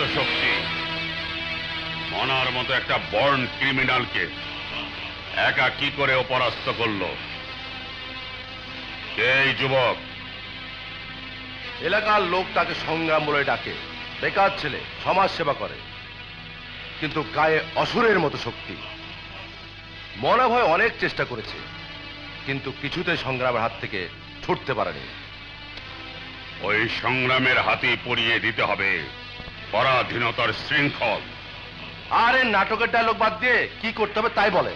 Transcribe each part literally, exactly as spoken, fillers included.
মতো শক্তি মনার মতো একটা বর্ন ক্রিমিনালকে একা কি করে ও পরাস্ত করলো? এই যুবক? এলাকার লোক তাকে সংগ্রাম বলে ডাকে। বেকার ছেলে, সমাজ সেবা করে, কিন্তু গায়ে অসুরের মতো শক্তি। মনা ভয় অনেক চেষ্টা করেছে, কিন্তু কিছুতে সংগ্রামের হাত থেকে ছুটতে পারেনি। ওই সংগ্রামের হাতে পরিয়ে দিতে হবে পরাধীনতার শৃঙ্খল। আর এই নাটকের ডায়লগ বাদ দিয়ে কি করতে হবে তাই বলে।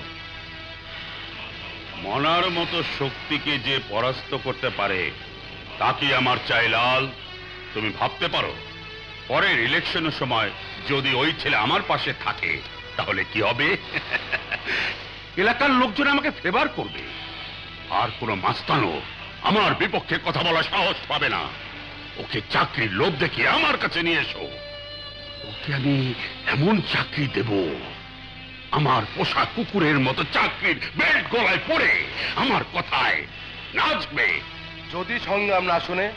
মনার মতো শক্তিকে যে পরাস্ত করতে পারে তাকে আমার চাই লাল। তুমি ভাবতে পারো পরের ইলেকশনের সময় যদি ওই ছেলে আমার পাশে থাকে তাহলে কি হবে? এলাকার লোকজন আমাকে ফেভার করবে, আর কোনো মাস্তানও আমার বিপক্ষে কথা বলা সাহস পাবে না। ওকে চাকরির লোভ দেখিয়ে আমার কাছে নিয়ে এসো। ওকে আমি এমন চাকরি দেব, আমার পোষা কুকুরের মতো চাকরির বেল্ট গলায় পড়ে আমার কথায় নাচবে। যদি সংগ্রাম না শুনে?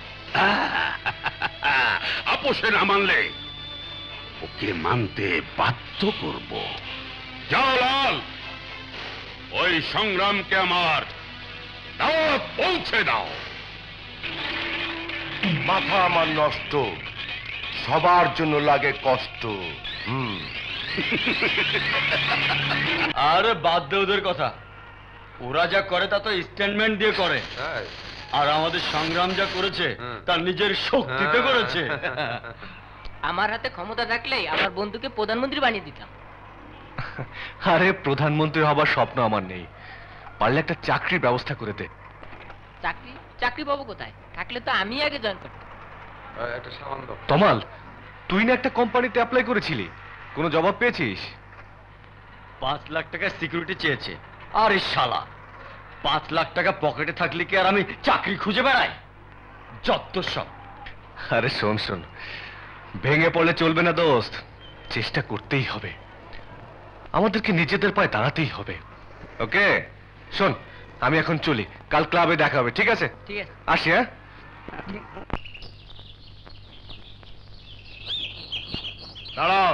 আপোষে না মানলে ওকে মানতে বাধ্য করব। যাও লাল, ওই সংগ্রামকে আমার দাওয়াত পৌঁছে দাও। মাথা আমার নষ্ট, সবার জন্য লাগে কষ্ট। হুম আরে বাদ দে ওদের কথা। ওরা যা করে তা তো স্টেটমেন্ট দিয়ে করে, আর আমাদের সংগ্রাম যা করেছে তার নিজের শক্তিতে করেছে। আমার হাতে ক্ষমতা থাকলেই আমার বন্ধুকে প্রধানমন্ত্রী বানিয়ে দিতাম। আরে প্রধানমন্ত্রী হবার স্বপ্ন আমার নেই, পারলে একটা চাকরির ব্যবস্থা করে দে। চাকরি চাকরি পাবো কোথায়? থাকলে তো আমি আগে জয়েন করতাম। তমাল, তুই না একটা কোম্পানিতে অ্যাপ্লাই করেছিলি, কোনো জবাব পেয়েছিস? পাঁচ লাখ টাকা সিকিউরিটি চেয়েছে। আরে শালা, পাঁচ লাখ টাকা পকেটে থাকলে কি আর আমি চাকরি খুঁজে বেড়াই? যত সব। আরে শোন শোন, ভেঙে পড়লে চলবে না দোস্ত, চেষ্টা করতেই হবে। আমাদেরকে নিজেদের পায়ে দাঁড়াতেই হবে। ওকে শোন, আমি এখন চলি, কাল ক্লাবে দেখা হবে, ঠিক আছে? ঠিক আছে, আসি। হ্যাঁ, দাঁড়াও।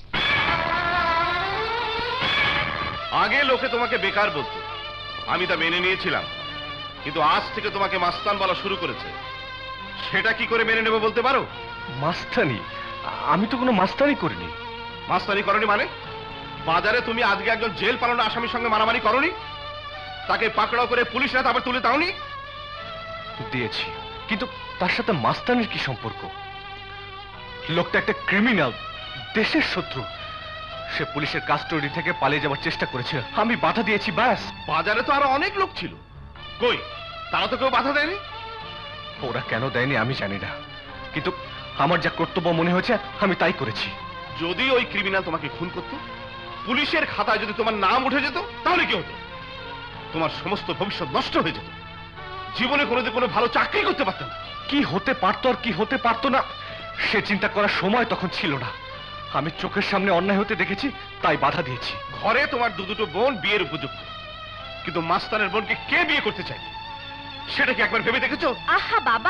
আগে লোকে তোমাকে বেকার বলতো, আমি তা মেনে নিয়েছিলাম, কিন্তু আজ থেকে তোমাকে মাস্তান বলা শুরু করেছে। সেটা কি করে মেনে নেবে বলতে পারো? মাস্তানি? আমি তো কোনো মাস্তানি করিনি। মাস্তানি করনি মানে? বাজারে তুমি আজকে একজন জেল পালানো আসামির সঙ্গে মারামারি করনি? তাকে পাকড়াও করে পুলিশ রাত আবার তুলে দাওনি? দিয়েছি, কিন্তু তার সাথে মাস্তানির কি সম্পর্ক? লোকটা একটা ক্রিমিনাল, দেশের শত্রু। সে পুলিশের কাস্টডি থেকে পালিয়ে যাওয়ার চেষ্টা করেছিল, আমি বাধা দিয়েছি, ব্যাস। বাজারে তো আরো অনেক লোক ছিল, কই তারা তো কেউ বাধা দেয়নি? ওরা কেন দেয়নি আমি জানি না, কিন্তু আমার যা কর্তব্য মনে হয়েছে আমি তাই করেছি। যদি ওই ক্রিমিনাল তোমাকে খুন করত, পুলিশের খাতায় যদি তোমার নাম উঠে যেত, তাহলে কি হতো? তোমার সমস্ত ভবিষ্যৎ নষ্ট হয়ে যেত, জীবনে কোনোদিন কোনো ভালো চাকরি করতে পারত না। কি হতে পারতো আর কি হতে পারতো না সে চিন্তা করার সময় তখন ছিল না। আমি চোখের সামনে অন্যায় হতে দেখেছি, তাই বাধা দিয়েছি। ঘরে তোমার দু দুটো বোন বিয়ের উপযুক্ত, কিন্তু মাস্তানের বোনকে কে বিয়ে করতে চায় সেটা কি একবার ভেবে দেখেছো? আহা বাবা,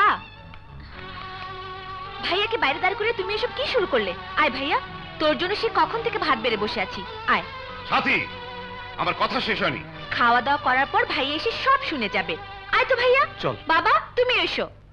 ভাইয়াকে বাইরে দাঁড় করে তুমি এসব কি শুরু করলে? আয় ভাইয়া, তোর জন্য সে কখন থেকে ভাত বেড়ে বসে আছি। আয় সাথী, আমার কথা শেষ হয়নি। খাওয়া দাওয়া করার পর ভাইয়া এসে সব শুনে যাবে। আয় তো ভাইয়া। চল। বাবা তুমি এসো।